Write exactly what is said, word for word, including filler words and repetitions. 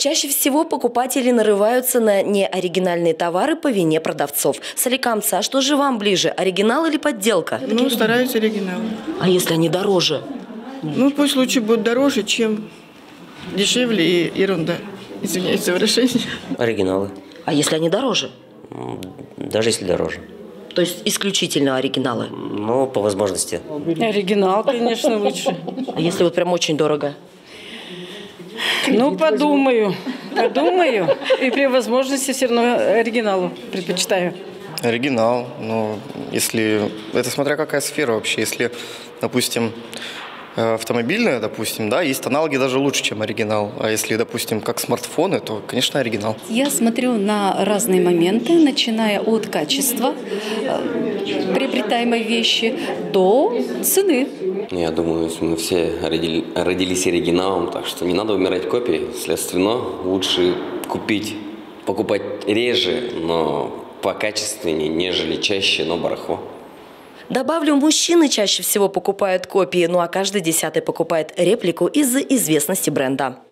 Чаще всего покупатели нарываются на неоригинальные товары по вине продавцов. Соликамцы, а что же вам ближе, оригинал или подделка? Ну, стараюсь оригинал. А если они дороже? Ну, пусть лучше будет дороже, чем дешевле и ерунда. Извиняюсь за выражение. Оригиналы. А если они дороже? Даже если дороже. То есть исключительно оригиналы? Ну, по возможности. Оригинал, конечно, лучше. А если вот прям очень дорого? Ну, подумаю, подумаю. И при возможности все равно оригиналу предпочитаю. Оригинал. Ну, если... Это смотря какая сфера вообще. Если, допустим, автомобильная, допустим, да, есть аналоги даже лучше, чем оригинал. А если, допустим, как смартфоны, то, конечно, оригинал. Я смотрю на разные моменты, начиная от качества э, приобретаемой вещи до цены. Я думаю, мы все родили, родились оригиналом, так что не надо умирать копией. Следственно, лучше купить, покупать реже, но покачественнее, нежели чаще, но барахло. Добавлю, мужчины чаще всего покупают копии, ну а каждый десятый покупает реплику из-за известности бренда.